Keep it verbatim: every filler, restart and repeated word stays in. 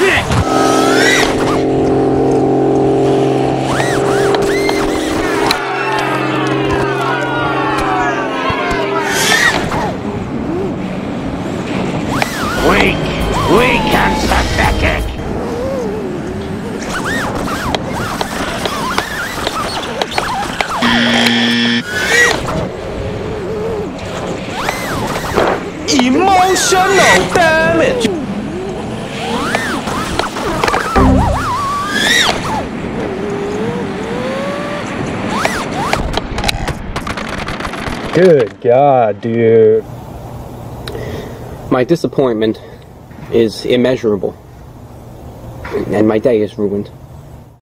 panic! Weak, weak and pathetic. Emotional damage. Good God, dude. My disappointment is immeasurable, and my day is ruined.